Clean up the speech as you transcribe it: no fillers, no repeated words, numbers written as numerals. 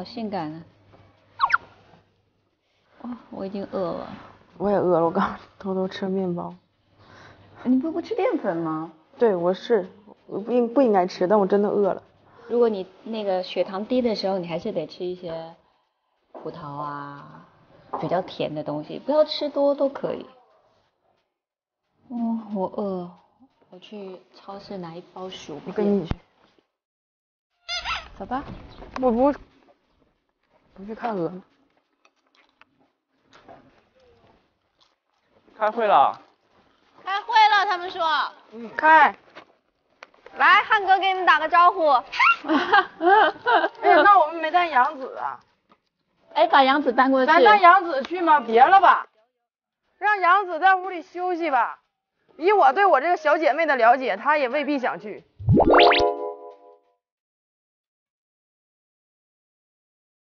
性感啊！哦，我已经饿了。 我也饿了，我刚偷偷吃了面包。 你不吃淀粉吗？ 对，我不应该吃，但我真的饿了。 如果你那个血糖低的时候，你还是得吃一些葡萄啊，比较甜的东西，不要吃多都可以。我饿，我去超市拿一包薯片。 我跟你去。 走吧。 我不去看鹅吗？ 开会了。 开会了，他们说。 开。 来，汉哥给你们打个招呼。 哎呀，那我们没带杨子啊。 哎，把杨子搬过去。 咱带杨子去吗？别了吧，让杨子在屋里休息吧。以我对我这个小姐妹的了解，她也未必想去。